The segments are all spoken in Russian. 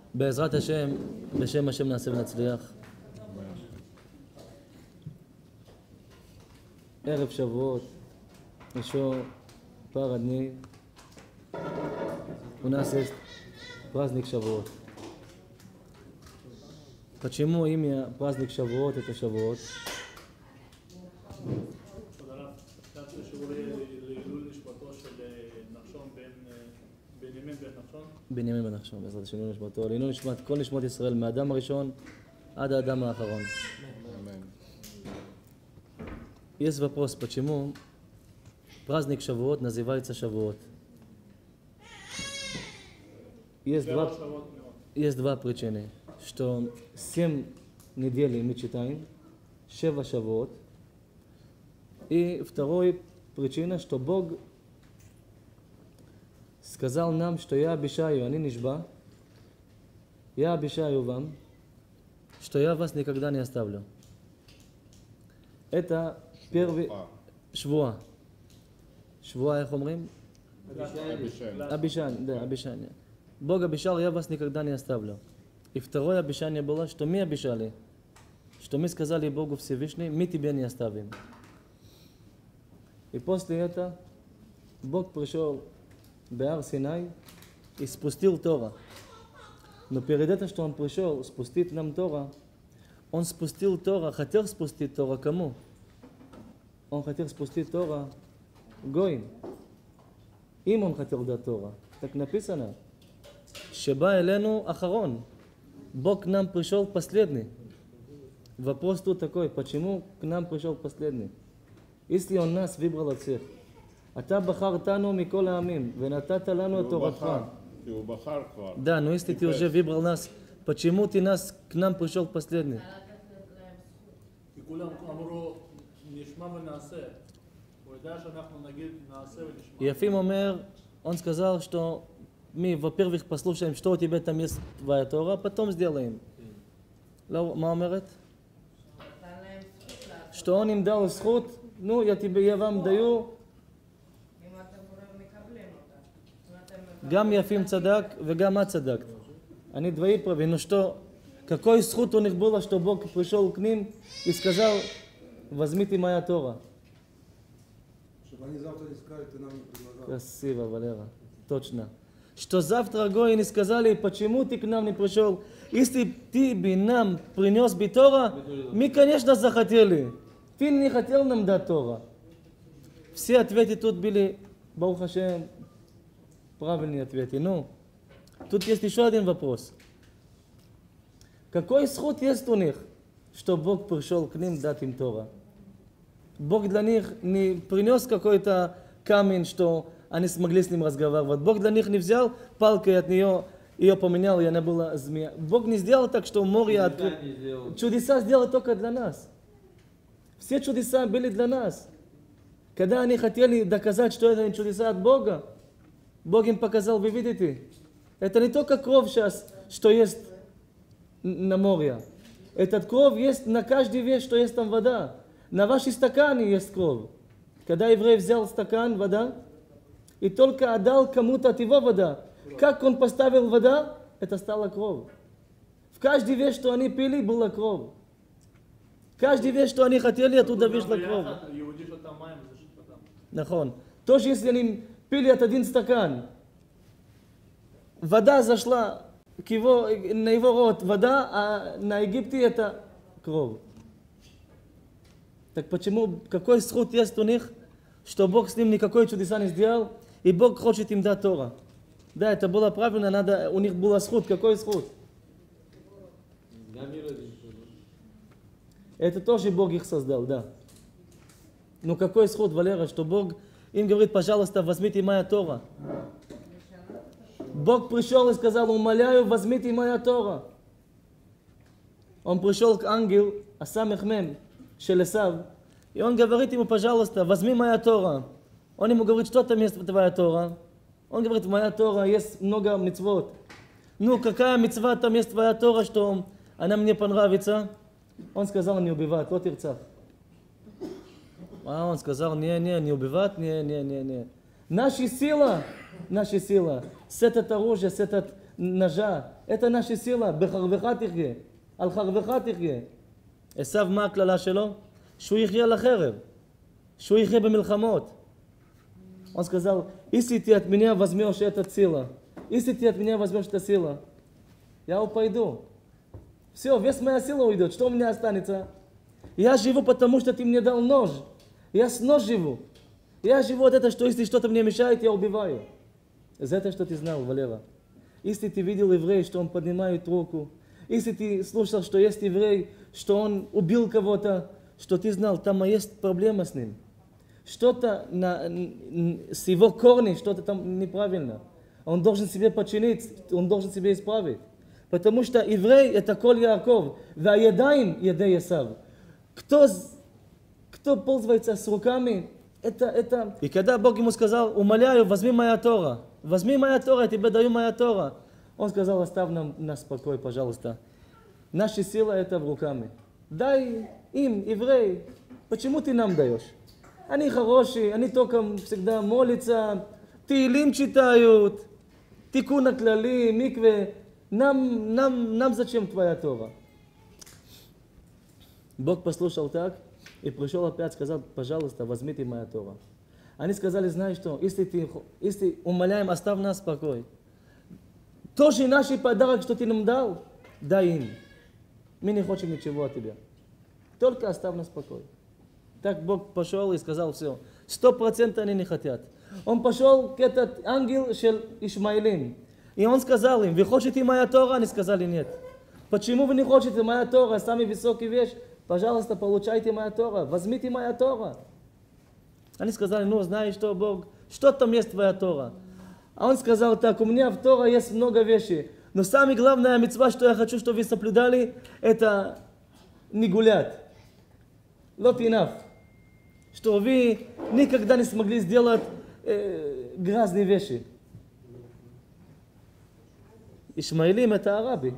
בעזרת השם, בשם השם נעשה ונצליח. ערב שבועות, еще пара дней у нас есть праздник Шавуот. Почему имя праздник Шавуот это Шавуот? בנימין בן נחשון, בעזרת השם לעילוי נשמתו, לעילוי נשמת כל נשמות ישראל, מהאדם הראשון עד האדם האחרון. Есть вопрос, почему праздник Шавуот называется Шавуот? Есть два причины, что 7 недель мы читаем, 7 Шавуот, и второй причина, что Бог сказал нам, что я обещаю, они нишба, я обещаю вам, что я вас никогда не оставлю. Это первый שבועה. שבועה, איך אומרים? обещание, да, обещание. Бог обещал, я вас никогда не оставлю. И второе обещание было, что мы обещали, что мы сказали Богу Всевышний, мы тебя не оставим. И после этого Бог пришел Беар Синай и спустил Тора. Но перед этим, что Он пришел спустить нам Тора, Он спустил Тора, хотел спустить Тора кому? Он хотел спустить Тора Гоим. Им Он хотел дать Тора. Так написано. Шеба элену ахарон. Бог к нам пришел последний. Вопрос тут такой, почему к нам пришел последний? Если Он нас выбрал от всех. אתה בחרתנו מכל העמים, ונתת לנו את תורתך. כי הוא בחר כבר. Да, но если ты уже выбрал нас, почему ты нас к нам пришел последний? כי כולם אמרו, נשמע ונעשה. הוא יודע שאנחנו נגיד, נעשה ונשמע. Ефим אומר, он сказал, что мы, во-первых, послушаем, что у тебя там есть твоя Тора, потом сделаем. מה אומרת? что он им дал зхут, ну, я вам даю. גם יפים צדק וגם את צדקת. они двои правы. Ну что, какой зхут у них было, что Бог пришел к ним и сказал, возьмите моя Тора. Чтобы они завтра не сказали, ты нам не предлагал. Красиво, Валера. Точно. Что завтра гои не сказали, почему ты к нам не пришел. Если ты бы нам принес бы Тора, мы, конечно, захотели. Ты не хотел нам дать Тора. Все ответы тут были, Барух Ашем, правильные ответы. Ну, тут есть еще один вопрос. Какой зхут есть у них, что Бог пришел к ним дать им Тора? Бог для них не принес какой-то камень, что они смогли с ним разговаривать. Бог для них не взял палкой от нее, ее поменял, и она была змея. Бог не сделал так, что море открыл. Чудеса сделал только для нас. Все чудеса были для нас. Когда они хотели доказать, что это чудеса от Бога, Бог им показал, вы видите, это не только кровь сейчас, что есть на море. Этот кровь есть на каждой вещь, что есть там вода. На вашей стакане есть кровь. Когда еврей взял стакан, вода, и только отдал кому-то от его вода, как он поставил вода, это стала кровь. В каждой вещь, что они пили, была кровь. Каждая вещь, что они хотели, оттуда вышла кровь. Нахон. Тоже если они пили от один стакан, вода зашла к его, на его рот, вода, а на Египте это кровь. Так почему, какой зхут есть у них, что Бог с ним никакой чудеса не сделал, и Бог хочет им дать Тора? Да, это было правильно, надо, у них был зхут. Какой зхут? Это тоже Бог их создал, да. Но какой зхут, Валера, что Бог им говорит, пожалуйста, возьмите моя Тора. Бог пришел и сказал, умоляю, возьмите моя Тора. Он пришел к ангелу, Асамех Мем, Шелесав, и он говорит ему, пожалуйста, возьми моя Тора. Он ему говорит, что там есть твоя Тора? Он говорит, моя Тора, есть много мицвот. Ну, какая мицва там есть твоя Тора, что она мне понравится? Он сказал, не убивать, вот ирцах. А он сказал, не убивать, не. Наша сила, с этот оружие, с этот ножа. Это наша сила. בחרבך תחיה. על חרבך תחיה. עשיו, מה הכללה שלו? שהוא יחיה על החרב. שהוא יחיה במלחמות. Он сказал, если ты от меня возьмешь этот сила, если ты от меня возьмешь эту силу, я пойду. Все, весь моя сила уйдет. Что у меня останется? Я живу, потому что ты мне дал нож. Я с нож живу. Я живу от этого, что если что-то мне мешает, я убиваю. Это это, что ты знал, Валера. Если ты видел еврея, что он поднимает руку, если ты слушал, что есть еврей, что он убил кого-то, что ты знал, там есть проблема с ним. Что-то с его корнем, что-то там неправильно. Он должен себе починить, он должен себе исправить. Потому что еврей это Коль Яаков, והידיים ידי עשיו. Кто пользуется с руками, это... И когда Бог ему сказал, умоляю, возьми моя Тора, я тебе даю моя Тора. Он сказал, оставь нам нас в покое, пожалуйста. Наша сила это в руками. Дай им, евреи, почему ты нам даешь? Они хорошие, они только всегда молятся, תהילים читают, תיקון הכללי, מקווה. Нам зачем твоя Тора? Бог послушал так и пришел опять, сказал, пожалуйста, возьмите моя Тора. Они сказали, знаешь что, если умоляем, оставь нас в покое. Тоже наш подарок, что ты нам дал, дай им. Мы не хотим ничего от тебя. Только оставь нас в покое. Так Бог пошел и сказал все. 100% они не хотят. Он пошел к этот ангел шел Ишмаилим. И он сказал им, вы хотите моя Тора? Они сказали нет. Почему вы не хотите моя Тора? Самая высокая вещь. Пожалуйста, получайте моя Тора. Возьмите моя Тора. Они сказали, ну знаешь что, Бог, что там есть твоя Тора? А он сказал так, у меня в Тора есть много вещей. Но самая главная мицва, что я хочу, чтобы вы соблюдали, это не гулять. Not enough. Что вы никогда не смогли сделать грязные вещи. Ишмаилим это араби.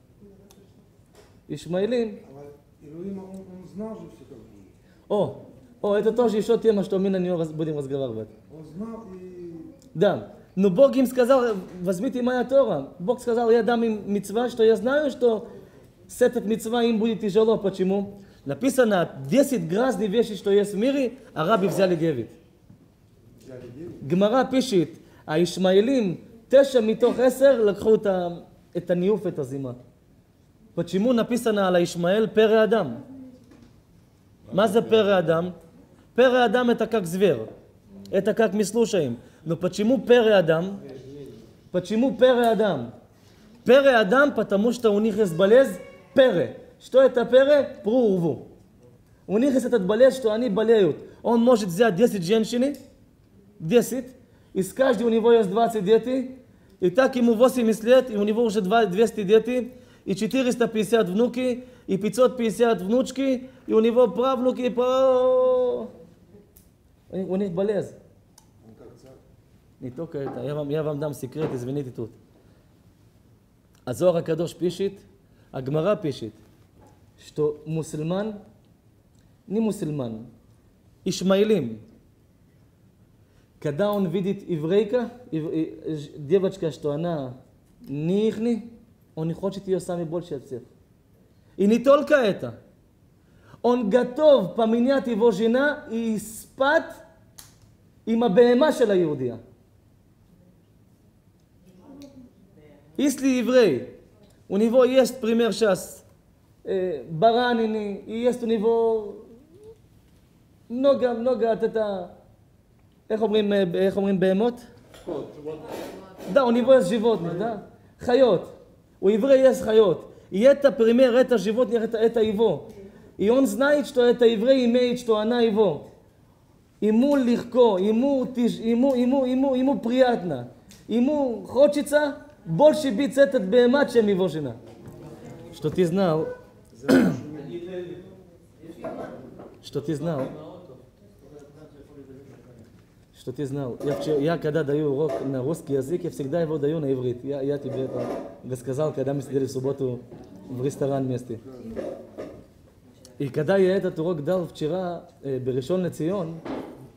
Ишмаилим. Илуим, он знал же все как будет. Это тоже еще тема, что мы на нее будем разговаривать. Он знал и... Да. Но Бог им сказал, возьмите моя Тора. Бог сказал, я дам им мицва, что я знаю, что с этой мицва им будет тяжело. Почему? Написано 10 грязных вещей, что есть в мире, араби взяли 9. Гмара пишет, а Ишмаилим 9 מתוך 10 לקחו את הניוף, את הזימה. почему написано על Ишмаэль פרא אדם? מה זה פרא אדם? פרא אדם это как зверь. Это как мы слушаем. Но почему пэрэ Адам? Почему пэрэ Адам? Пэрэ Адам, потому что у них есть болезнь пэрэ. Что это пэрэ? Прурву. У них есть этот болезнь, что они болеют. Он может взять 10 женщин, 10, и с каждой у него есть 20 детей, и так ему 80 лет, и у него уже 200 детей, и 450 внуки, и 550 внучки, и у него правнуки, у них болезнь. Не только это, я вам дам секрет, извините тут. А Зоар ха-Кадош пишет, а Гмара пишет, что мусульман, не мусульман, Ишмаилим, когда он видит еврейка, девочка, что она не ихни, он не хочет ее самый больше от всех. И не только это. Он готов поменять его жена и спать עם הבהמה של היהודיה. Если еврей, у него есть пример сейчас, баранины, и есть у него много от это, איך אומרים בהמות? Да, у него есть животных, да? חיות. У еврея есть хает. И это пример, это животных, это его. И он знает, что это еврей имеет, что она его. Ему легко, ему приятно. Ему хочется больше быть этот бемат, чем его жена. Что ты знал? Что ты знал? Что ты знал? Я когда даю урок на русский язык, я всегда его даю на иврит. Я тебе это рассказал, когда мы сидели в субботу в ресторан вместе. И когда я этот урок дал вчера Берешон Лецион,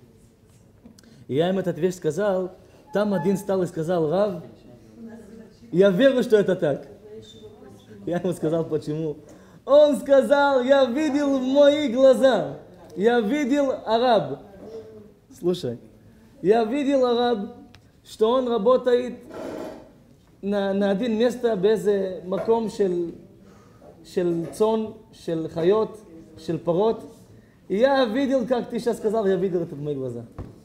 я им этот вещь сказал, там один стал и сказал, Рав, Я верю, что это так. Я ему сказал, почему. Он сказал, я видел в мои глаза. Я видел араб. Слушай, я видел араб, что он работает на один место באיזה מקום של צאן, של חיות, של פרות. Я видел, как ты сейчас сказал, я видел это в мои глаза.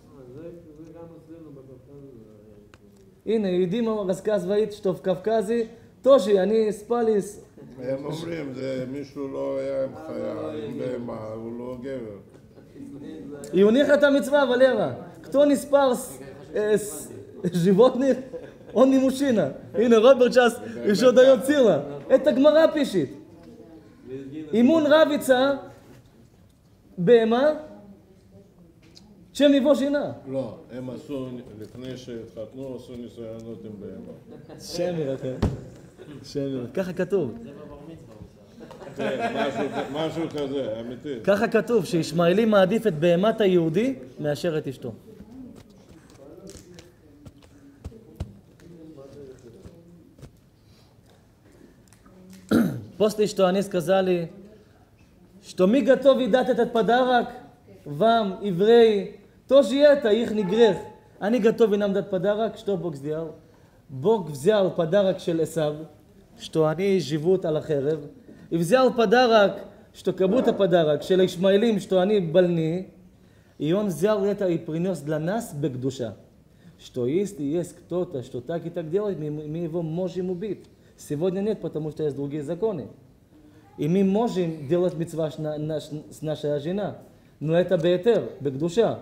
הנה, יהודים рассказывает, что в Кавказе тоже они спали с... הם אומרים, זה מישהו לא היה עם חיה, עם בהמה, הוא לא גבר. И у них это мицва, Валера. Кто не спал с животных, он не мужчина. Ина, Роберт сейчас еще дает сила. Это Гмара пишет. Ему нравится בהמה, чем его жена. לא, הם עשו, לפני שהתחתנו, עשו ניסיונות עם בהמה. שמיר, שמיר. ככה כתוב. כן, משהו כזה, אמיתי. ככה כתוב, שישמעאלי מעדיף את בהמת היהודי מאשר את אשתו. После что они сказали, что мы готовы дать этот подарок вам, евреи, тоже это их грех. Они готовы нам дать подарок, что Бог сделал? Бог взял подарок של Эсав, что они живут על החרב, и взял подарок, что как будто подарок של Ишмаилим, что они больны, и он взял это и принес для нас бекдуша, что если есть кто-то, что так и так делает, мы его можем убить. Сегодня нет, потому что есть другие законы. И мы можем делать мицва с нашей женой, но это беэтер, бекдуша.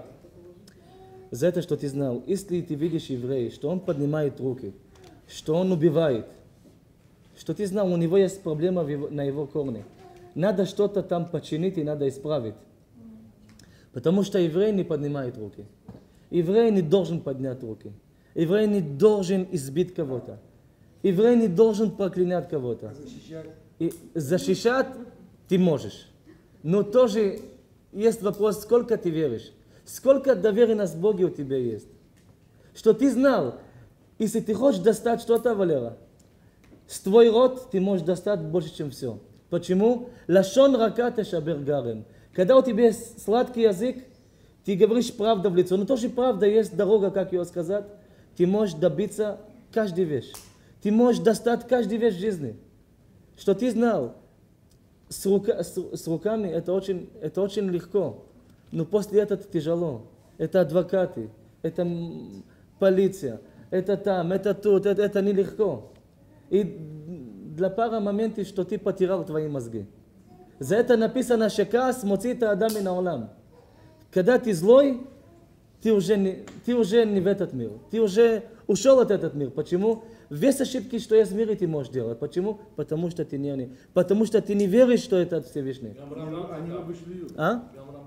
За это, что ты знал, если ты видишь еврея, что он поднимает руки, что он убивает, что ты знал, у него есть проблема на его корне. Надо что-то там починить и надо исправить. Потому что еврей не поднимает руки. Еврей не должен поднять руки. Еврей не должен избить кого-то. Еврей не должен проклинать кого-то. И защищать ты можешь. Но тоже есть вопрос, сколько ты веришь. Сколько доверенность в Боге у тебя есть. Что ты знал, если ты хочешь достать что-то, Валера, с твой рот ты можешь достать больше, чем все. Почему? Лашон рака тешабер гарем. Когда у тебя есть сладкий язык, ты говоришь правду в лицо. Но тоже правда, есть дорога, как ее сказать. Ты можешь добиться каждой вещи. Ты можешь достать каждую вещь в жизни. Что ты знал, с руками это очень легко. Но после этого тяжело. Это адвокаты, это полиция, это там, это тут, это нелегко. И для пары моментов, что ты потерял твои мозги. За это написано, шекас моцит адам мин хаолам. Когда ты злой, ты уже не в этот мир. Ты уже ушел от этого мира. Почему? Весь ошибки, что есть в мире, ты можешь делать. Почему? Потому что ты нервный. Потому что ты не веришь, что это Всевышний. они оба шлют. А?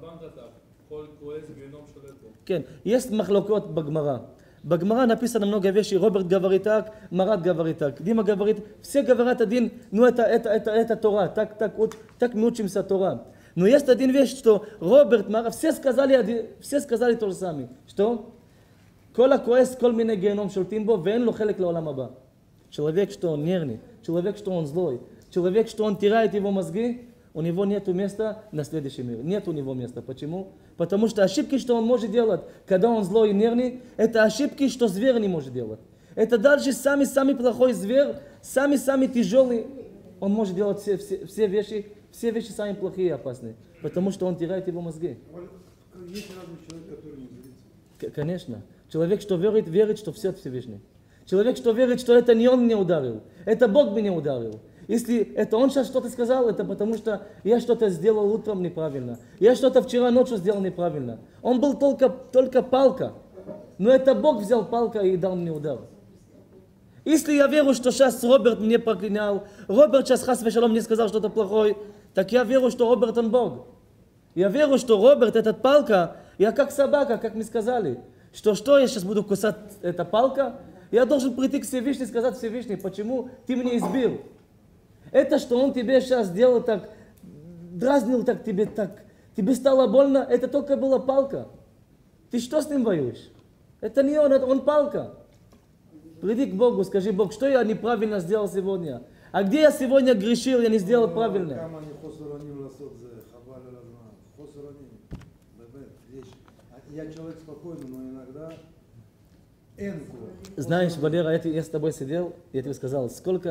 כן, יש מחלוקות בגמרא. בגמרא написано много вещей. Роберт говорит так, Марат говорит так. Дима говорит, все говорят один, ну это Тора, так мы учимся Тора. Но есть один вещь, что Роберт, Марат, все сказали то же самое. Что? כל הכועס, כל מיני גיהנום שולטים бо, ואין לו חלק לעולם הבא. Человек, что он нервный, человек, что он злой, человек, что он теряет его мозги, у него нет места на следующий мир. Нет у него места. Почему? Потому что ошибки, что он может делать, когда он злой и нервный, это ошибки, что зверь не может делать. Это даже самый плохой зверь, самый тяжелый, он может делать все вещи самые плохие и опасные. Потому что он теряет его мозги. Есть разный человек, который не злится. Конечно. Человек, что верит, что все Всевышний. Человек, что верит, что это не он меня ударил, это Бог меня ударил. Если это он сейчас что-то сказал, это потому что я что-то сделал утром неправильно. Я что-то вчера ночью сделал неправильно. Он был только палка. Но это Бог взял палку и дал мне удар. Если я верю, что сейчас Роберт мне проклинал, Роберт сейчас хас вешалом мне сказал что-то плохое, так я верю, что Роберт он Бог. Я верю, что Роберт, этот палка, я как собака, как мне сказали. Что я сейчас буду кусать эта палка? Я должен прийти к Всевышнему и сказать: Всевышний, почему ты меня избил? Это, что он тебе сейчас сделал так, дразнил так, тебе стало больно, это только была палка. Ты что с ним воюешь? Это не он, это он палка. Приди к Богу, скажи: Бог, что я неправильно сделал сегодня? А где я сегодня грешил, я не сделал правильно? כמה אני חוסר אונים לעשות זה, חבל על הזמן. חוסר אונים. באמת, יש. Я человек спокойный, но иногда אין кого. Знаешь, Валера, я с тобой сидел, я тебе сказал,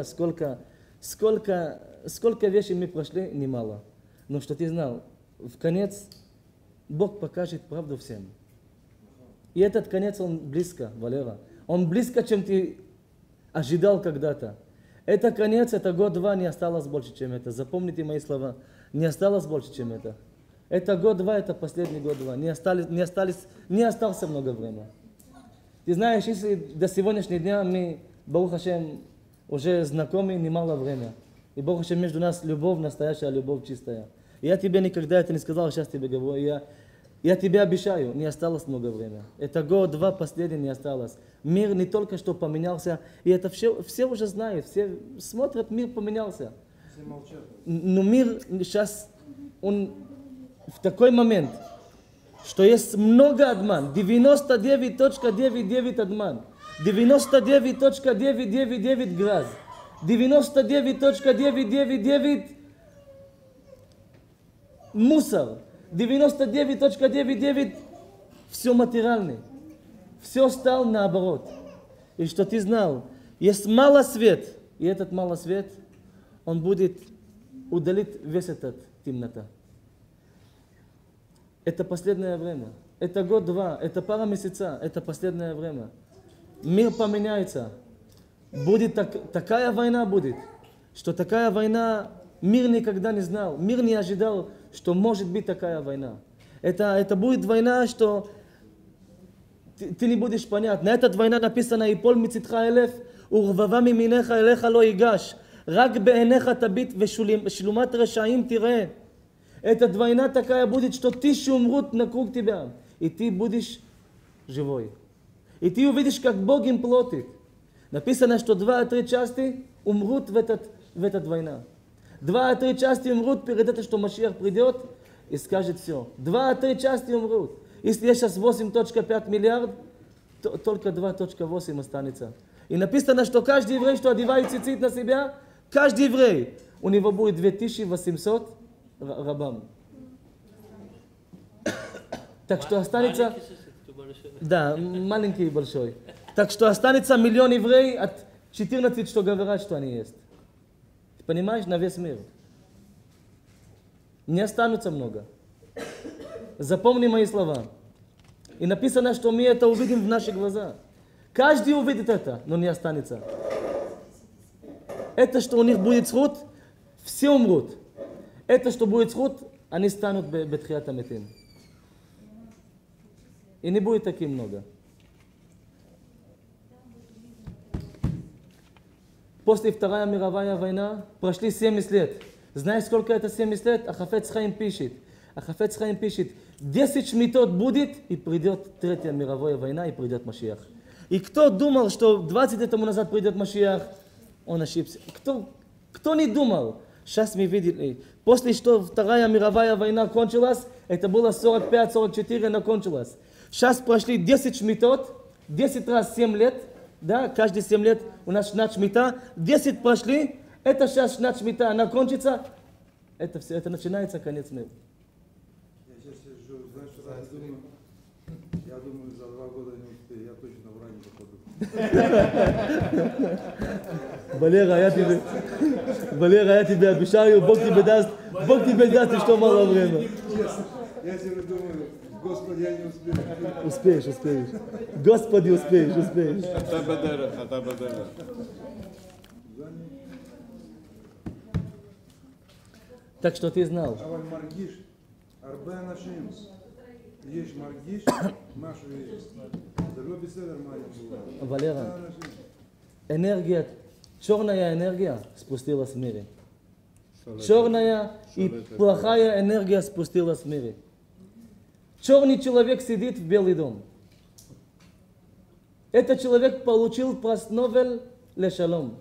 сколько вещей мы прошли, немало. Но что ты знал, в конец Бог покажет правду всем. И этот конец, он близко, Валера. Он близко, чем ты ожидал когда-то. Это конец, это год-два, не осталось больше, чем это. Запомните мои слова. Не осталось больше, чем это. Это год-два, это последний год-два. Не осталось много времени. Ты знаешь, если до сегодняшнего дня мы, Барух Ашем, уже знакомы немало времени. И Барух Ашем, между нас любовь, настоящая любовь чистая. Я тебе никогда это не сказал, сейчас тебе говорю. Я тебе обещаю, не осталось много времени. Это год-два последний не осталось. Мир не только что поменялся, и это все уже знают, все смотрят, мир поменялся. Все молчат. Но мир сейчас, он в такой момент, что есть много обман. 99.99 обман. 99.999 грязь. 99.999 мусор. 99.99 все материальное. Все стало наоборот. И что ты знал, есть мало свет, и этот мало свет, он будет удалить весь этот темнота. Это последнее время. Это год-два, это пара месяцев, это последнее время. Мир поменяется. Будет такая война будет, что такая война мир никогда не знал. Мир не ожидал, что может быть такая война. Это будет война, что ты не будешь понять. На этой войне написано: «Ипол мицитха элеф, урвава миминеха элеха lo yigash, рак беэнеха табит вешлумат рашаим тире». Эта война такая будет, что 1000 умрут вокруг тебя, и ты будешь живой. И ты увидишь, как Бог им платит. Написано, что 2-3 части умрут в этот война. 2-3 части умрут перед этим, что Машиах придет и скажет все. 2-3 части умрут. Если есть сейчас 8.5 миллиард, то только 2.8 останется. И написано, что каждый еврей, что одевает цицит на себя, каждый еврей, у него будет 2800 рабам. Так что останется... Да, маленький и большой. Так что останется миллион евреев от 14, что говорят, что они есть. Ты понимаешь, на весь мир. Не останутся много. Запомни мои слова. И написано, что мы это увидим в наши глаза. Каждый увидит это, но не останется. Это, что у них будет сход, все умрут. Это, что будет сход, они станут бетхият амитим. И не будет таких много. После Вторая мировая война прошли 70 лет. Знаешь, сколько это 70 лет? Хафец Хаим пишет. Хафец Хаим пишет: 10 шмитот будет, и придет Третья мировая война, и придет Машиах. И кто думал, что 20 лет тому назад придет Машиах, он ошибся. Кто не думал? Сейчас мы видели. После что Вторая мировая война кончилась, это было 45-44, она кончилась. Сейчас прошли 10 шмитот, 10 раз 7 лет, да, каждые 7 лет у нас шнат шмита, 10 прошли, это сейчас шнат шмита, она кончится, это все, это начинается конец мира. Я сейчас сижу, знаешь, что я думаю, за 2 года не успею, я точно в рай не попаду. Валера, я тебе обещаю, Бог тебе даст, что мало времени. Честно, я себе думаю, Господи, я не успею. Успеешь. Господи, успеешь. אתה בדרך. Так что ты знал. אבל מרגיש, הרבה אנשים, יש מרגיש, משהו יש. זה לא בסדר מה אני אומר. Валера, энергия, черная энергия спустилась в мире. Черная и плохая энергия спустилась в мире. Черный человек сидит в Белый дом. Этот человек получил приз Нобеля лешалом.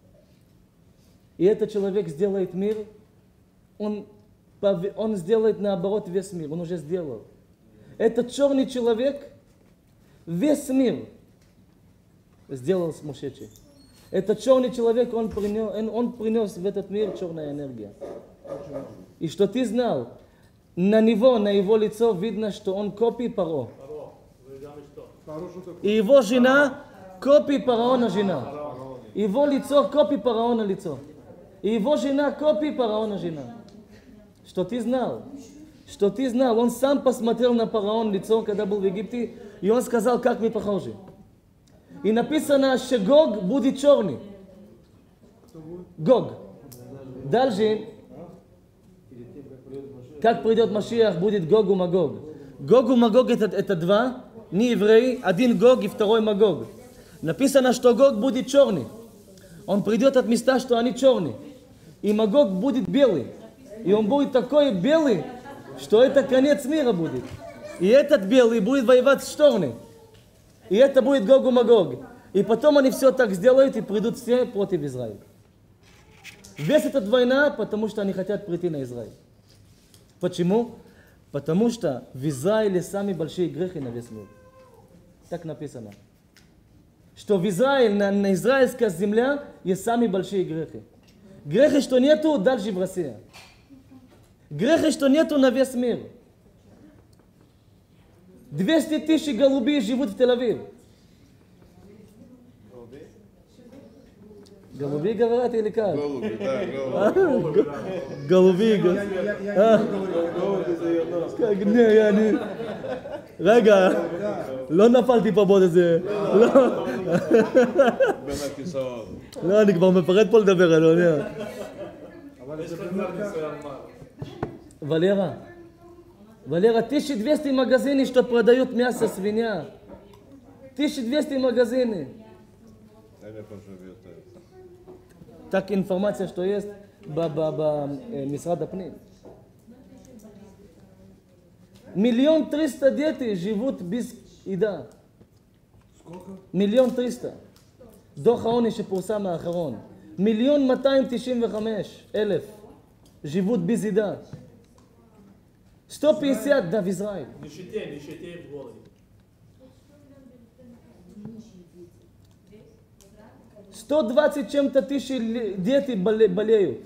И этот человек сделает мир, он сделает наоборот весь мир, он уже сделал. Этот черный человек, весь мир, сделал сумасшедший. Этот черный человек, он принес в этот мир черная энергия. И что ты знал, на него, на его лицо видно, что он копия Паро. И его жена копия фараона жена. Его лицо копия фараона лицо. И его жена копия фараона жена. Что ты знал? Что ты знал? Он сам посмотрел на фараон лицо, когда был в Египте, и он сказал, как мы похожи. И написано, что Гог будет черный. Гог. Дальше, как придет Машиах, будет Гог и Магог. Гог и Магог это два, не евреи, один Гог и второй Магог. Написано, что Гог будет черный. Он придет от места, что они черные. И Магог будет белый. И он будет такой белый, что это конец мира будет. И этот белый будет воевать с черным. И это будет Гог и Магог. И потом они все так сделают и придут все против Израиля. Весь эта война, потому что они хотят прийти на Израиль. Почему? Потому что в Израиле самые большие грехи на весь мир. Так написано. Что в Израиле, на израильской земле есть самые большие грехи. Грехи, что нету дальше в России. Грехи, что нету на весь мир. 200 тысяч голубей живут в Тель-Авив. Голуби говорят или как? Голуби, да, голуби. Голуби. Не, я не... רגע, לא נפלתי פה בעוד איזה... בין הכיסאות. לא, אני כבר מפחד פה לדבר, אני לא יודע. Валера, 1200 магазинов, что продают мясо свинья. 1200 магазинов. אני חושב יותר. Так информация, что есть במשרד הפנים. 1,300,000 детей живут без еда. Сколько? 1,300,000. דוח העוני שפורסם האחרון. 1,295,000 живут без еда. 150 да в Израиле. Нищете в городе. 120 чем-то тысяч детей болеют.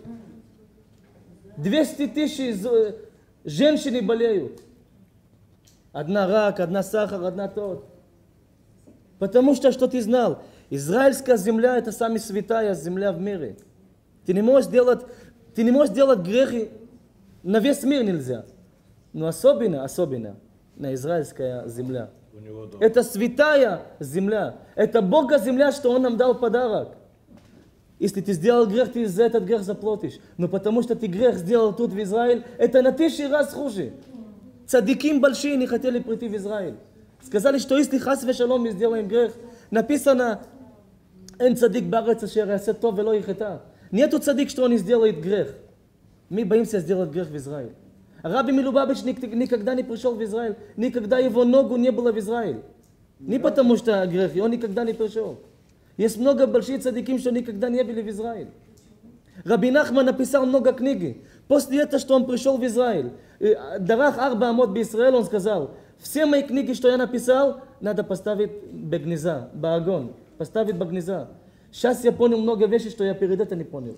200 тысяч женщин болеют. Одна рак, одна сахар, одна тот. Потому что ты знал? Израильская земля это самая святая земля в мире. Ты не можешь делать грехи, на весь мир нельзя. Но особенно на израильская земля. Это святая земля. Это Бога земля, что Он нам дал подарок. Если ты сделал грех, ты за этот грех заплатишь. Но потому что ты грех сделал тут в Израиле, это на 1000 раз хуже. Цадиким большие не хотели прийти в Израиль. Сказали, что если хас вешалом мы сделаем грех, написано, «Эн цадик барец ашер ясет тов вело ихета». Нету цадик, что он не сделает грех. Мы боимся сделать грех в Израиле. Раби Милубавич никогда не пришел в Израиль, никогда его ногу не было в Израиле. Не потому что грех, он никогда не пришел. Есть много больших цадиким, что никогда не были в Израиле. Раби Нахман написал много книг. После этого, что он пришел в Израиль, Дарах Арба Амот в Израиле, он сказал, все мои книги, что я написал, надо поставить бегниза, багон, поставить багниза. Сейчас я понял много вещей, что я перед этим не понял.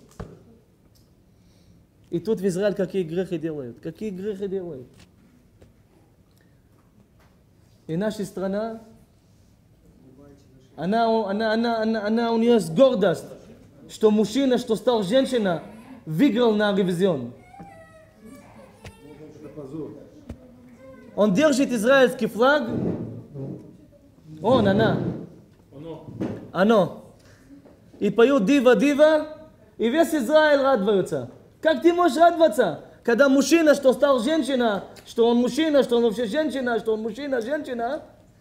И тут в Израиле какие грехи делают. Какие грехи делают. И наша страна, она у нее есть гордость, что мужчина, что стал женщина, выиграл на ревизион. Он держит израильский флаг. Она. Оно. И поют дива, дива, и весь Израиль радуется. Как ты можешь радоваться, когда мужчина, что стал женщина, что он мужчина, что он вообще женщина, что он мужчина, женщина,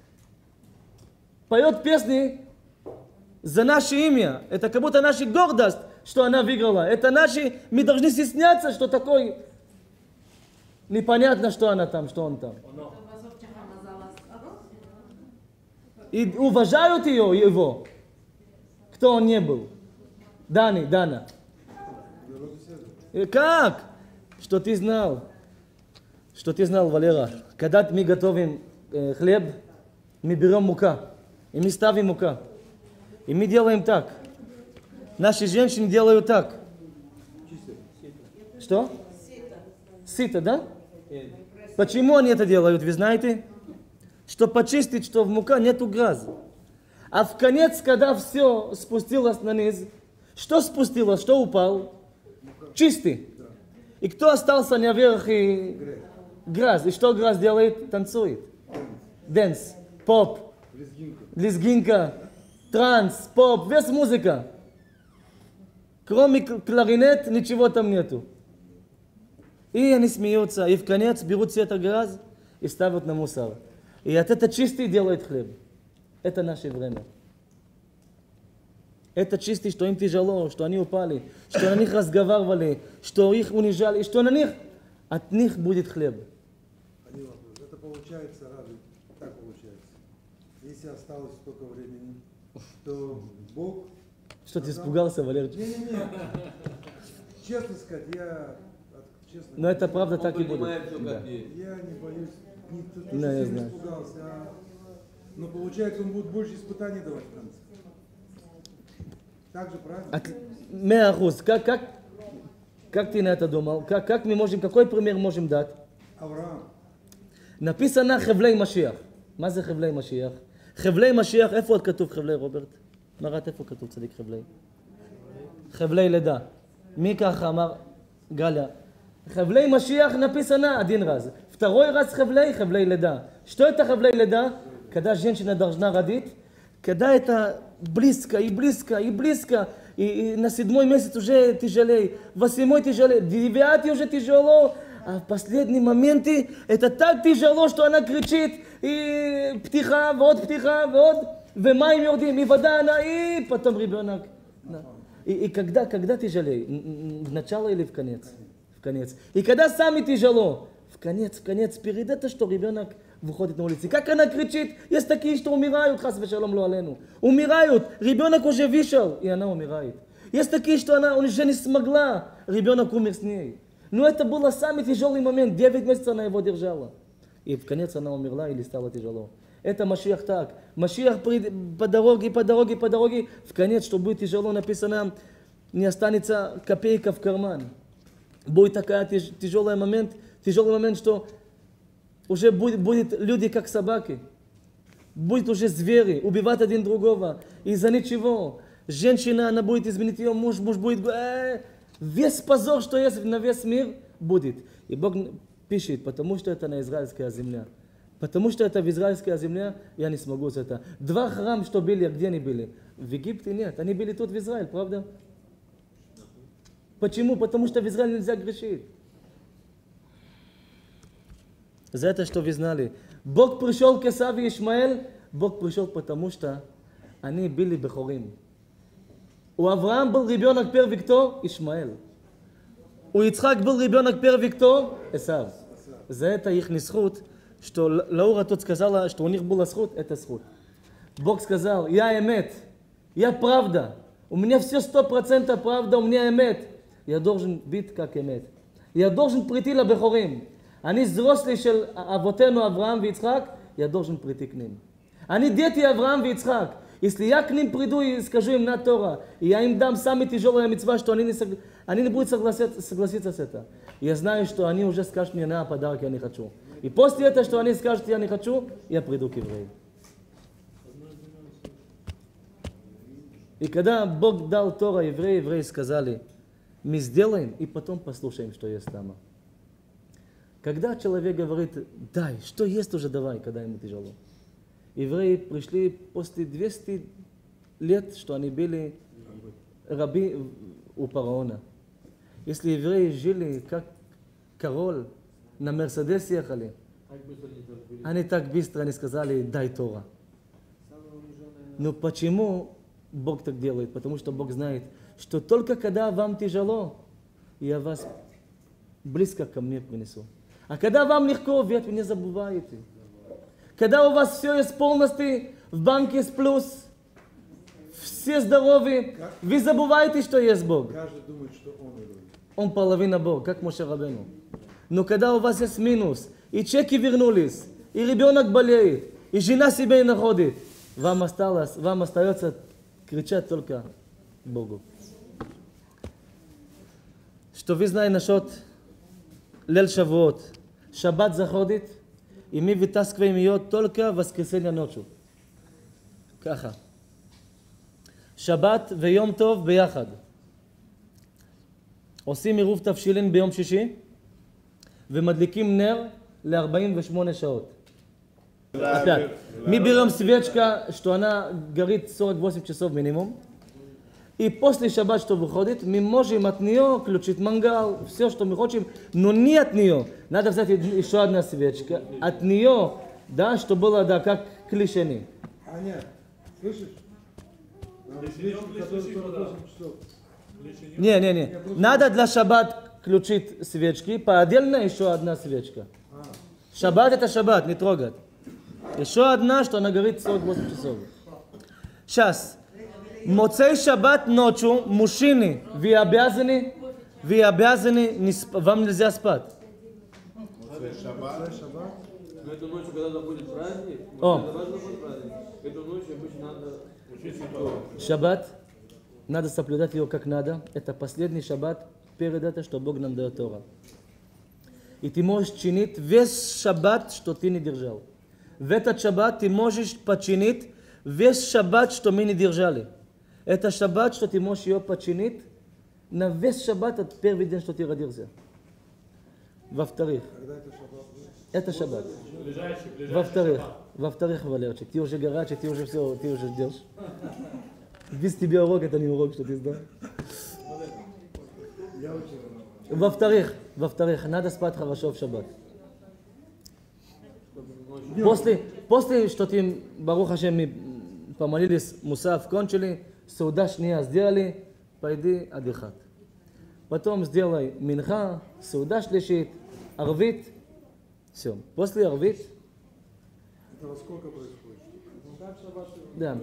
поет песни за наше имя. Это как будто наша гордость, что она выиграла. Это наши, мы должны стесняться, что такой непонятно, что она там, что он там. И уважают его, кто он не был. Дана. Как? Что ты знал? Валера? Когда мы готовим хлеб, мы берем мука. И мы ставим мука. И мы делаем так. Наши женщины делают так. Что? Сито, да? Почему они это делают, вы знаете? Что почистить, что в мука нету грязь. А в конец, когда все спустилось на низ, что спустилось, что упал? Чистый. И кто остался наверх и грязь? И что грязь делает? Танцует. Дэнс, поп, лезгинка, транс, поп, весь музыка. Кроме кларинет, ничего там нету. И они смеются, и в конец берут все это грязь и ставят на мусор. И от этого чистый делает хлеб. Это наше время. Это чистый, что им тяжело, что они упали, что на них разговаривали, что их унижали, что на них, от них будет хлеб. Один вопрос. Это получается, Раби, так получается. Если осталось столько времени, то Бог... Что ты испугался, Валерий? Не-не-не. Честно сказать, честно. Но это правда так и будет. Я не боюсь. Не Да, я совсем знаю. испугался. Но получается, он будет больше испытаний давать в конце. Так же, правильно? 100%. Как ты на это думал? Как мы можем, какой пример можем дать? Авраам. написано חבלי משיח. מה זה חבלי משיח? חבלי משיח, איפה עוד כתוב חבלי רוברט? מראת, איפה כתוב צדיק חבלי? חבלי לידה. מי ככה אמר? גליה. Хавлей Машиах написано один раз. Второй раз хавлей леда. Что это хавлей леда? Когда женщина должна родить, когда это близко, и близко, и близко, и на 7-й месяц уже тяжелее, в 8-й тяжелее, в 9-й уже тяжело, а в последние моменты это так тяжело, что она кричит, и птиха, вот, ומים יורדים, и вода она, и потом ребенок. И когда тяжелее? В начало или в конец? конец. И когда сами тяжело, в конец, перед это, что ребенок выходит на улицу. Как она кричит, есть такие, что умирают, хас вешалом ло алейну. Умирают, ребенок уже вышел, и она умирает. Есть такие, что она уже не смогла, ребенок умер с ней. Но это было самый тяжелый момент, 9 месяцев она его держала. И в конец она умерла или стало тяжело. Это Машиах так. Машиах по дороге, в конец, что будет тяжело, написано, не останется копейка в карман. Будет такой тяжелый момент, что уже будет люди как собаки. Будет уже звери, убивать один другого. Из-за ничего. Женщина, она будет изменить ее, муж будет... Весь позор, что есть на весь мир, будет. И Бог пишет, потому что это на израильская земля. Потому что это в израильская земля, я не смогу с это. 2 храма, что были, а где они были? В Египте нет, они были тут в Израиле, правда? Почему? Потому что в Израиле нельзя грешить. За это, что вы знали. Бог пришел к Исаву и Ишмаэль, Бог пришел, потому что они были бехорим. У Авраама был ребенок первый кто? Ишмаэль. У Ицхак был ребенок первый кто? Исав. За это их не сход, что Лаура тут сказала, что у них был сход, это сход. Бог сказал, я эмет, я правда. У меня все 100% правда, у меня эмет. Я должен быть как эмет. Я должен прийти לבכורים. אני זרוסלי של אבותינו אברהם ויצחק, я должен прийти к ним. אני дети Авраам и Ицхак. Если я к ним приду и скажу им на Тора, и я им дам самый тяжелый мицва, что они не будут согласиться с этим. Я знаю, что они уже скажут мне на подарок, я не хочу. И после этого, что они скажут, я не хочу, я приду к евреям. И когда Бог дал Тора евреи сказали, мы сделаем, и потом послушаем, что есть там. Когда человек говорит, дай, что есть уже давай, когда ему тяжело. Евреи пришли после 200 лет, что они были раби у фараона. Если евреи жили как король, на Мерседес ехали, они так быстро не сказали, дай Тора. Но почему Бог так делает? Потому что Бог знает, что только когда вам тяжело, я вас близко ко мне принесу. А когда вам легко, вы это не забываете. Когда у вас все есть полностью, в банке есть плюс, все здоровы, вы забываете, что есть Бог. Каждый думает, что он Элой. Он половина Бога, как Моше Рабейну. Но когда у вас есть минус, и чеки вернулись, и ребенок болеет, и жена себя не находит, вам остается кричат только Богу. Что вы знаете насчет Лель Шавуот. Шаббат заходит, и мы вытаскиваем ее только в воскресенье ночью. ככה. שבת ויום טוב ביחד. עושים עירוב תבשילין ביום שישי, ומדליקים нер ל-48 шаот. Опять. Мы берем свечка, что она горит 48 часов минимум. И после шаббат, что выходит, мы можем от нее включить мангал, все, что мы хотим, но не от нее. Надо взять еще одна свечка. От нее, да, что было, да, как клишени. Аня, слышишь? Свечку, которая 48 часов. Не. Надо для шаббат включить свечки, по отдельно еще одна свечка. Шаббат это шаббат, не трогать. Еще одна, что она горит 48 часов. Сейчас. Моцей шаббат ночью, мужчины, вы обязаны, вам нельзя спать. Но эту ночь, когда заходит праздник, О. когда важно будет праздник, эту ночь обычно надо учиться Тору. Шаббат, надо соблюдать его как надо. Это последний шаббат перед этим, что Бог нам дает Тора. И ты можешь чинить весь шаббат, что ты не держал. В этот шаббат ты можешь починить весь шаббат, что мы не держали. Это шаббат, что ты можешь ее починить на весь шаббат от первый день, что ты родился. Во-вторых, это шаббат. Во-вторых, Валерчик, ты уже горячий, ты уже все, ты уже ждешь. Без тебя урок, это не урок, что ты сдал. Во-вторых, надо спать хорошо в шаббат. После, что ты, Барух Ашем, мы помолились, мусав кончили, сауда шния сделали, пойди отдыхать. Потом сделай минха, сауда шлишит, арвит, все. После арвит. Это во сколько происходит? Да.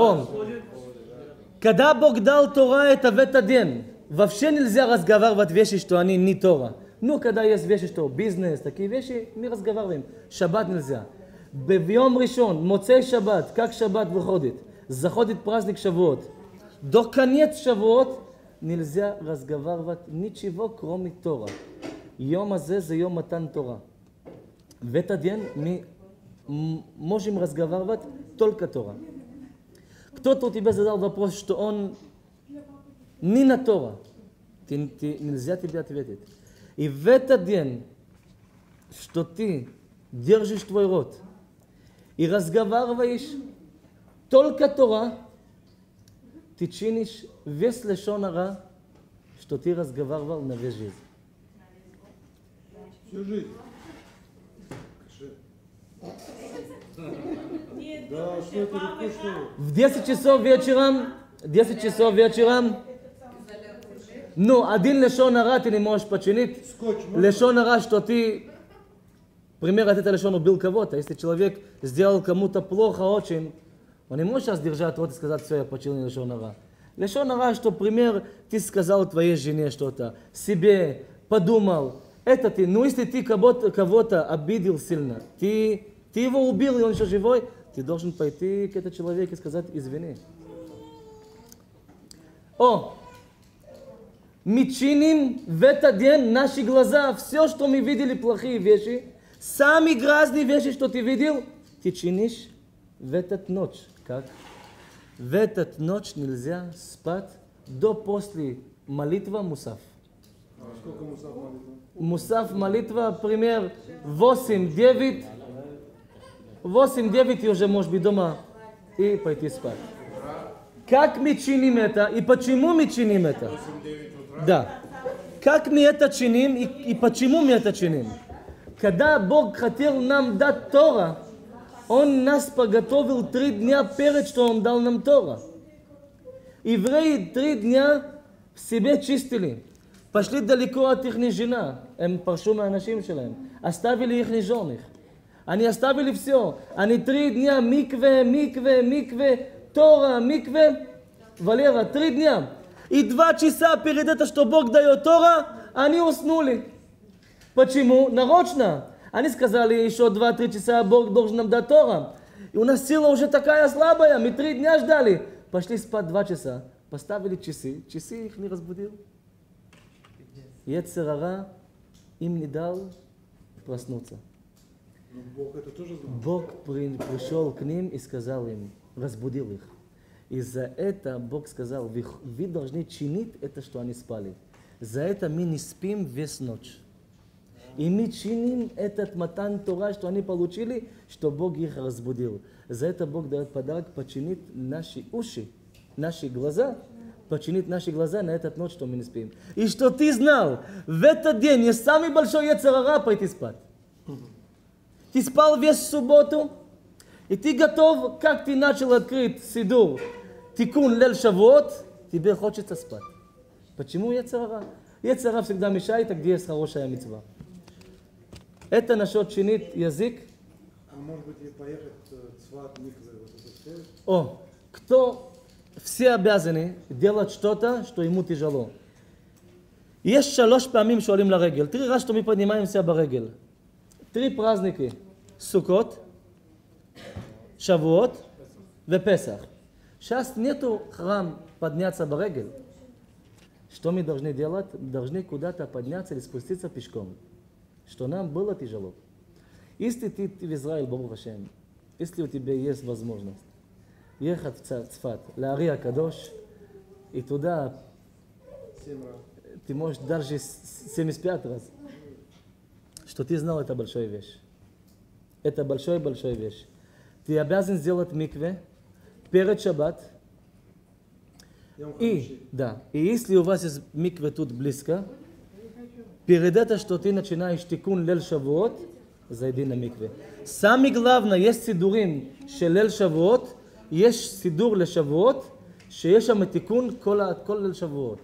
Когда Бог дал Тора, это в этот день. Вообще нельзя разговаривать вещи, что они не Тора. Ну, когда есть вещи, что бизнес, такие вещи, мы разговариваем. Шаббат нельзя. В יום ראשון, מוצאי שבת, как шаббат выходит, заходит праздник Шавуот. До конец Шавуот нельзя разговаривать ничего, кроме Тора. יום הזה זה יום מתן תורה. В этот день мы можем разговаривать только Тора. Кто-то у тебя задал вопрос, что он не на Тора. Нельзя тебе ответить. И в этот день, что ты держишь твой рот и разговариваешь только Тора, ты чинишь весь лешон ара, что ты разговаривал на весь жизнь. Всю жизнь. Да, что это легко, что ли? В 10 часов вечером, ну, один лешон ара ты не можешь починить. Скотч, Лешон ара, что ты, пример от этого лешон убил кого-то. Если человек сделал кому-то плохо очень, он не может сейчас держать рот и сказать, все, я починил лешон ара. Лешон ара, что, пример, ты сказал твоей жене что-то, себе, подумал, это ты. Ну, если ты кого-то обидел сильно, ты его убил, и он еще живой, ты должен пойти к этому человеку и сказать, извини. Мы чиним в этот день наши глаза, все, что мы видели, плохие вещи, самые грязные вещи, что ты видел, ты чинишь в этот ночь. Как? В этот ночь нельзя спать до после молитва мусав. Сколько мусав молитва? Мусав молитва, пример 8-9 и уже можешь быть дома и пойти спать. Как мы чиним это и почему мы чиним это? Да. Как мы это чиним и почему мы это чиним? Когда Бог хотел нам дать Тора, Он нас подготовил 3 дня перед, что Он дал нам Тора. Евреи 3 дня в себе чистили. Пошли далеко от их жена. Им паршу מהאנשים שלהם. оставили их жених. Они оставили все. Они 3 дня микве, Тора, микве, Валера, 3 дня. И 2 часа перед этим, что Бог дает Тора, они уснули. Почему? Нарочно. Они сказали, еще 2-3 часа Бог должен нам дать Тора. И у нас сила уже такая слабая, мы 3 дня ждали. Пошли спать 2 часа, поставили часы их не разбудил. Йецер ара им не дал проснуться. Но Бог это тоже знал. Бог пришел к ним и сказал им, разбудил их. И за это Бог сказал, вы должны чинить это, что они спали. За это мы не спим весь ночь. И мы чиним этот матан Тора, что они получили, что Бог их разбудил. За это Бог дает подарок починить наши уши, наши глаза, починить наши глаза на этот ночь, что мы не спим. И что ты знал, в этот день есть самый большой йецер ара пойти спать. Ты спал весь субботу, и ты готов, как ты начал открыть сидур, тикун лель шавуот, тебе хочется спать. Почему йецер ара? Йецер ара всегда мешает, а где есть хорошая мицва. Это насчет чинить язык. А может быть и поехать в Цват Микве, вот это стоит? О, кто все обязаны делать что-то, что ему тяжело. יש 3 פעמים שעולים לרגל. 3 раз, что мы поднимаемся ברגל. 3 праздники. סוכות, שבועות ופסח. Сейчас нету храм подняться ברגל. Что мы должны делать? Должны куда-то подняться или спуститься пешком. Что нам было тяжело. Если ты в Израиль, Барух Ашем, если у тебя есть возможность ехать в Цфат, Лаари Акадош, и туда 7 раз. ты можешь даже 75 раз, что ты знал, это большая вещь. Это большая вещь. Ты обязан сделать микве перед шаббат. И если у вас есть микве тут близко, перед это, что ты начинаешь тикун лель шавуот, зайди на микве. Самое главное, есть сидурим של ליל שבועות, יש סידור לשבועות, שיש שם תיקון כל ליל שבועות.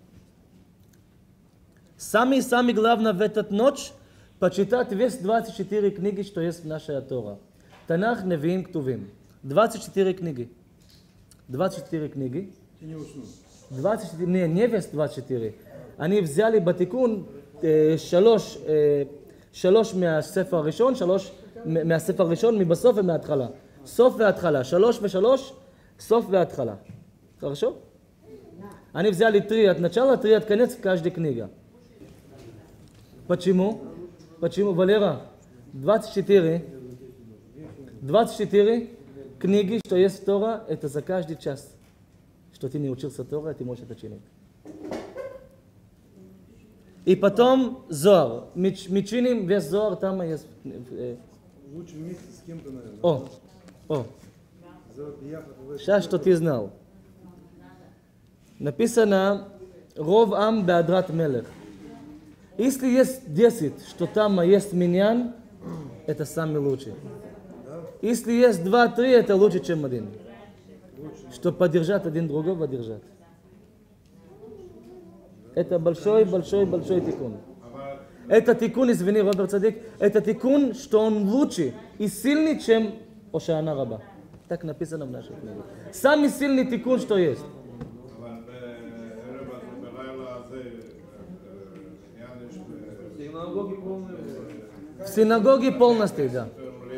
Самое главное в этот ночь почитать весь 24 книги, что есть в нашей Торе. Танах, Невиим, Ктувим. 24 книги. 24 книги. И не уснул. 24, не весь 24. они взяли בתיקון 3 מהספר הראשון, 3 מהספר הראשון, מבסוף ומההתחלה. סוף וההתחלה. 3 ו3, סוף וההתחלה. Хорошо? Они взяли 3 от начала, 3 от конец в каждой книге. Почему? Почему, Валера? 24 книги, что есть в Тора, это за каждый час. Что ты не учился Тора, ты можешь это чинить. И потом Зоар. Мы чиним весь Зоар, там есть... Лучше вместе с кем-то, наверное. О. Сейчас, что ты знал. Написано Ров Ам Беадрат Мелех. Если есть 10, что там есть миньян, это самый лучший. Если есть 2-3, это лучше, чем 1. Чтобы поддержать один другого, держать. Это большой тикун. Это тикун, извини, Роберт Цадик, это тикун, что он лучше и сильный, чем Ошана Раба. Так написано в нашей книге. Самый сильный тикун, что есть. В синагоге полностью, да.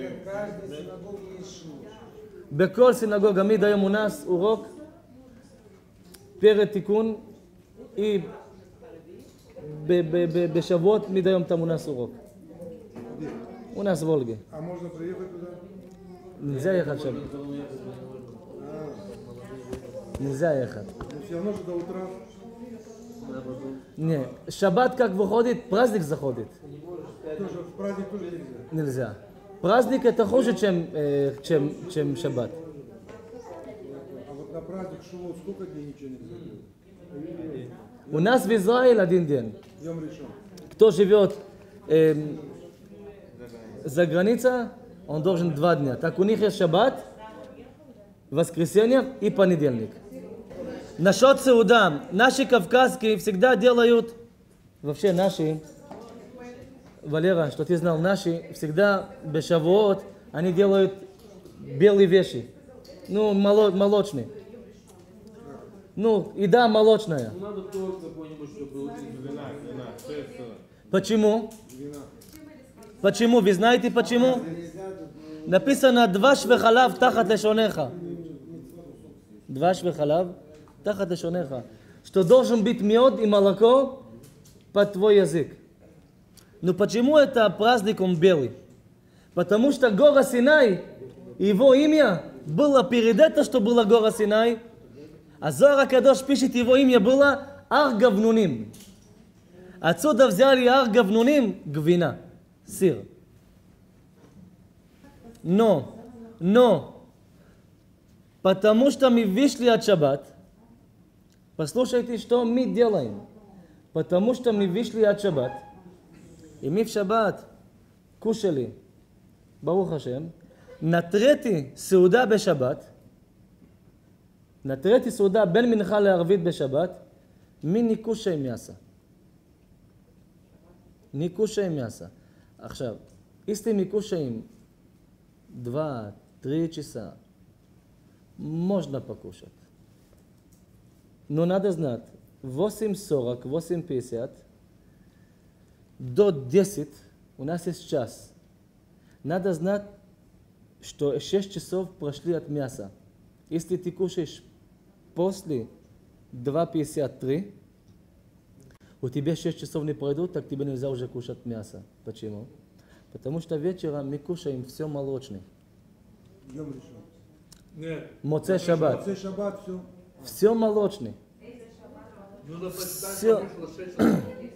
בכל סינגוגה, מי דיום הוא נס, урок, פרק תיקון, и בשבועות מי דיום там у нас урок. У нас в Волге. А можно приехать туда? Нельзя ехать в шаббат. Нельзя ехать. Но все равно же до утра. Не, шаббат как выходит, праздник заходит. Тоже, в праздник тоже нельзя. Нельзя. Праздник это хуже, чем шаббат. А вот на праздник Шивот сколько дней ничего нельзя делать? У нас в Израиле 1 день. Йом решен. Кто живет за границей, он должен 2 дня. Так у них есть шаббат, воскресенье и понедельник. Насчет сеуда. Наши кавказские всегда делают, вообще наши, Валера, что ты знал, наши всегда бешавуот, они делают белые вещи. Ну, молочные. Ну, еда молочная. Надо торт какой-нибудь, чтобы... Почему? Почему? Вы знаете почему? Написано «Дваш вехалав тахат лешонеха». дваш וחלב, תחת לשונך. Что должен быть мед и молоко под твой язык. Но почему это праздник он белый? Потому что гора Синай, его имя было перед этим, что была гора Синай, а Зоар ха-Кадош пишет, его имя было Ар Гавнуним. Отсюда взяли Ар Гавнуним, гвина, сыр. Но, потому что мы вышли от шаббат, послушайте, что мы делаем. Потому что мы вышли от шаббат, и мы в шаббат кушали, Барух Ашем, на третий סעודה בשבת, на третий סעודה בין מנחה לערבית בשבת, מי ניקושי мясо. ניקושי мясо. עכשיו, если мы кушаем 2-3 часа, можно покушать. Но надо знать, 8:40, 8:50 до 10 у нас есть час. Надо знать, что 6 часов прошли от мяса. Если ты кушаешь после 2:53, у тебя 6 часов не пройдут, так тебе нельзя уже кушать мясо. Почему? Потому что вечером мы кушаем все молочное. Йом решен. Нет. Моцей шаббат. Моцей шаббат, все. Все молочное. Нужно почитать, Всё. что вышло 6 часов.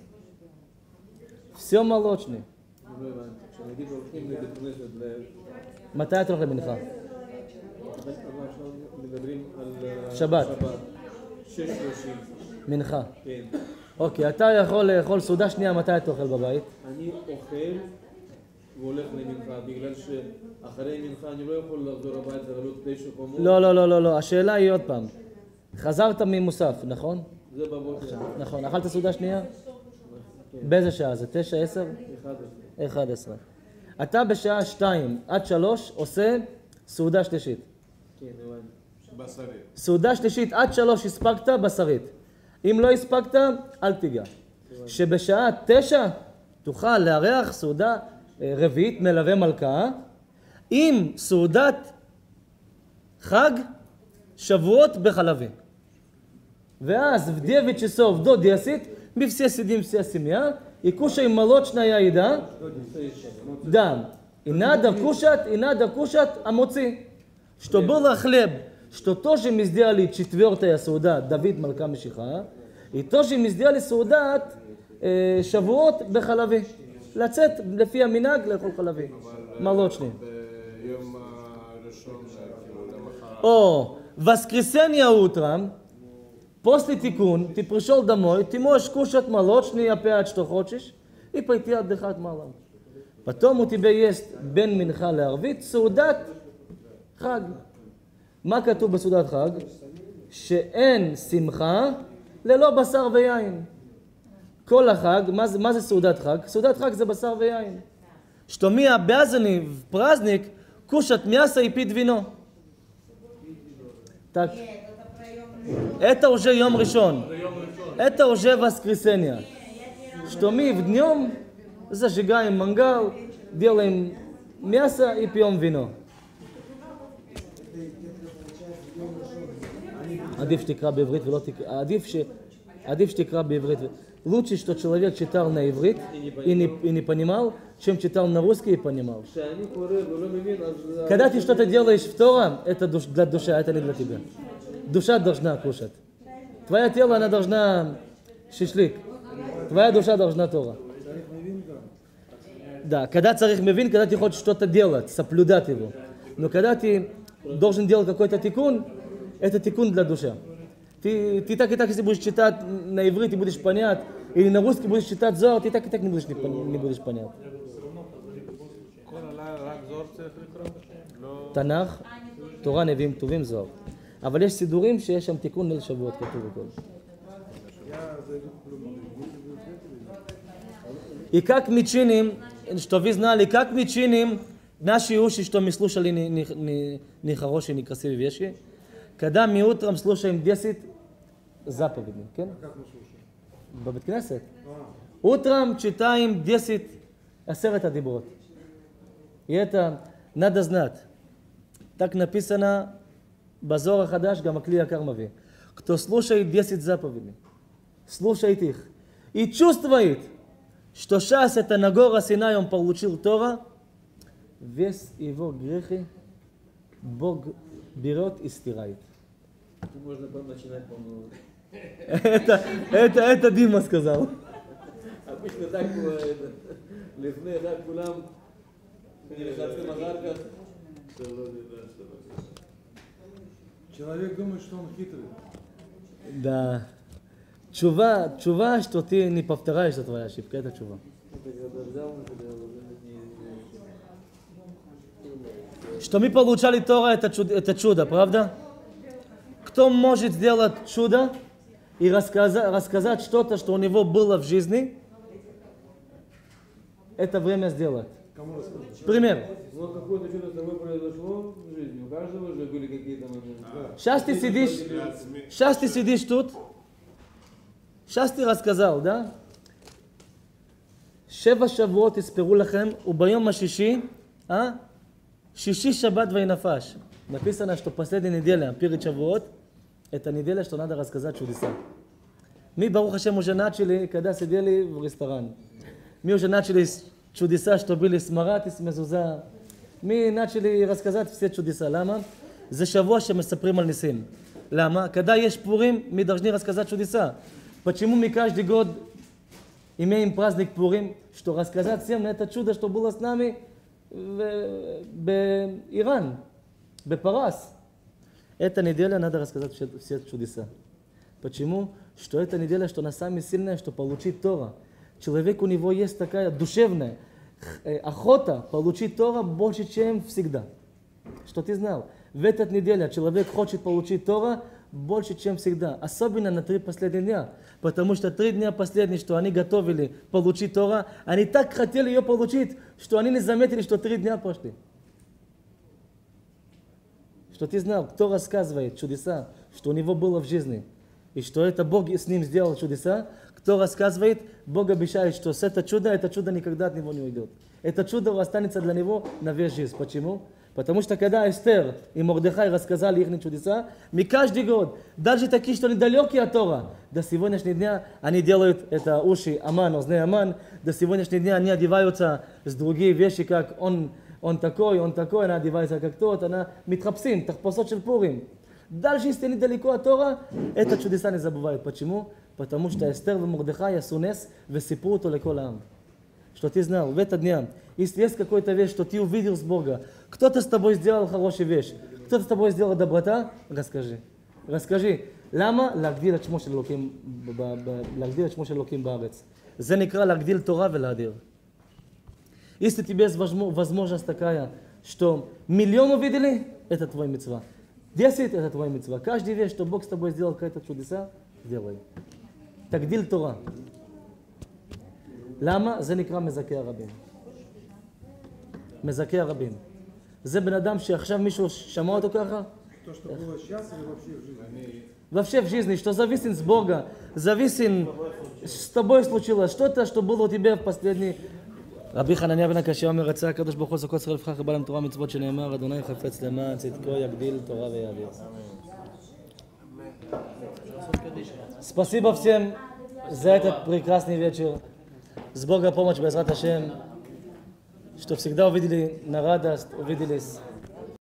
все молочное. לא הבנתי. כשנגיד הולכים לבית כנסת מתי אתה הולך למנחה? אבל עכשיו מדברים על שבת. 6:30. מנחה. כן. אוקיי, אתה יכול לאכול סעודה שנייה, מתי אתה אוכל בבית? אני אוכל והולך למנחה, בגלל שאחרי מנחה אני לא יכול לחזור הביתה ולעלות 9 קומות. לא, השאלה היא עוד פעם. חזרת ממוסף, נכון? זה בבוקר. נכון, אכלת סעודה שנייה? כן. באיזה שעה זה? 9, 10? 11. אתה בשעה 2 עד 3 עושה סעודה שלישית. כן, הבנתי. בשרית. סעודה שלישית עד 3 הספקת בשרית. אם לא הספקת, אל תיגע. שבשעה 9 תוכל לארח סעודה רביעית מלווה מלכה עם סעודת חג שבועות בחלבי. ואז в 9 часов до 10 мы все сидим, вся семья, и кушаем молочная еда. Да. И надо кушать амоци. Что было хлеб, что тоже мы сделали 4-я сауда Давид Малка Мишиха, и тоже мы сделали סעודת שבועות בחלבי. לצאת לפי המנהג לאכול חלבי. молочный. ביום הראשון, כאילו למחרת. О, воскресенье утром, после тикун, ты пришел домой, ты можешь кушать молочный опять, что хочешь, и пойти отдыхать мало. Потом у тебя есть בין מנחה לערבית, סעודת חג. מה כתוב בסעודת חג? שאין שמחה ללא בשר ויין. כל החג, מה זה סעודת חג? סעודת חג זה бысар ויין. Что мы обязаны в праздник кушать мясо и пить вино. Так. Это уже יום ראשון. Это уже воскресенье. Что мы в днем зажигаем мангал, делаем мясо и пьем вино. עדיף שתקרא בעברית ולא תקרא, עדיף שתקרא בעברית. Лучше, что человек читал на иврит и не понимал, чем читал на русский и понимал. כשאני קורא ולא מבין, אז... Когда ты что-то делаешь в Тора, это для души, это не для тебя. Душа должна кушать. Твое тело, она должна шишлик. Твоя душа должна Тора. Да, когда царих мевин, когда ты хочешь что-то делать, соблюдать его. Но когда ты должен делать какой-то тикун, это тикун для души. Ты так и так, если будешь читать на иврите, будешь понять, или на русский будешь читать зор, ты так и так не будешь понять. תנ"ך, תורה, נביאים, כתובים, זוהר. אבל יש סידורים שיש שם תיקון ליל שבועות, כתוב הכל. И как мы чиним, что вы знали, как мы чиним наши уши, что мы слушали нехорошие, некрасивые вещи, когда мы утром слушаем 10 заповедей, כן? בבית כנסת. утром читаем 10 10 הדיברות. И это надо знать. Так написано בזוהר החדש גם הכלי יקר מביא. Кто слушает 10 заповедей, слушает их и чувствует, что сейчас это на горе Синай он получил Тора, весь его грехи Бог берет и стирает. Тут можно начинать, по-моему. Это Дима сказал. Обычно так бывает. Лифны, так, кулам. Нелихацким ахарках. Человек думает, что он хитрый. Да. Чува, что ты не повторяешь, это твоя ошибка, это чува. Что мы получали Тора, это чудо, правда? Кто может сделать чудо и рассказать что-то, что у него было в жизни, это время сделать. Кому рассказать? Пример. Вот какое-то чудо с тобой произошло в жизни. У каждого же были какие-то моменты. Сейчас ты сидишь тут, сейчас ты рассказал, да? 7 שבועות יספרו לכם, וביום השישי, שישי шаббат вайнафаш. Написано, что последняя неделя, перед Шавуот, это неделя, что надо рассказать чудеса. Мы, Барух Ашем, уже начали, когда сидели в ресторане. Мы уже начали чудеса, что были с Марат и с Мезуза. Мы начали рассказать все чудеса. Лама? За шавуа שמספרים על ניסים. למה? когда есть Пурим, мы должны рассказать чудеса. Почему мы каждый год имеем праздник Пурим, что рассказать всем на это чудо, что было с нами в Иран, в Парас. Эта неделя надо рассказать все чудеса. Почему? Что эта неделя, что она самая сильная, что получить Тора. Человек, у него есть такая душевная охота получить Тора больше, чем всегда. Что ты знал? В эту неделю человек хочет получить Тора больше, чем всегда. Особенно на 3 последних дня. Потому что 3 дня последние, что они готовили получить Тора, они так хотели ее получить, что они не заметили, что 3 дня прошли. Что ты знал, кто рассказывает чудеса, что у него было в жизни, и что это Бог с ним сделал чудеса, кто рассказывает, Бог обещает, что это чудо никогда от него не уйдет. Это чудо останется для него на весь жизнь. Почему? Потому что когда Эстер и Мордехай рассказали их чудеса, мы каждый год, даже такие, что недалекие от Тора, до сегодняшнего дня они делают это уши Аман, озны Аман, до сегодняшнего дня они одеваются с другие вещи, как он такой, она одевается как тот, она митхапсим, тахпосот шель Пурим. Даже если они далеко от Тора, это чудеса не забывают. Почему? Потому что Эстер и Мордехай сунес весипру то лекол аам. Что ты знал, в этот день, если есть какая-то вещь, что ты увидел с Бога, кто-то с тобой сделал хорошую вещь, кто-то с тобой сделал доброта, расскажи. Расскажи, למה להגדיל את שמו של אלוקים בארץ? זה נקרא להגדיל תורה ולהאדיר. Если тебе есть возможность такая, что 1,000,000 увидели, это твоя мицва. 10 это твоя мицва. Каждый вещь, что Бог с тобой сделал какие-то чудеса, делай. תגדיל תורה. למה? זה נקרא מזכה הרבים. מזכה הרבים. זה בן אדם שעכשיו מישהו שמע אותו ככה? То, что было сейчас или вообще в жизни? Вообще в жизни, что зависит с Бога, зависит, с тобой случилось что-то, что было у тебя в последний... רבי חנניה בן הקשיא אומר, רצה הקדוש ברוך הוא לעשות כל ישראל לבחר בלם תורה מצוות שנאמר, אדוני חפץ למען צדקו יגדיל תורה ויאדיר. Спасибо всем за этот прекрасный вечер. С Бога помощь, Безрат Ашем, что всегда увидели на радость, увиделись.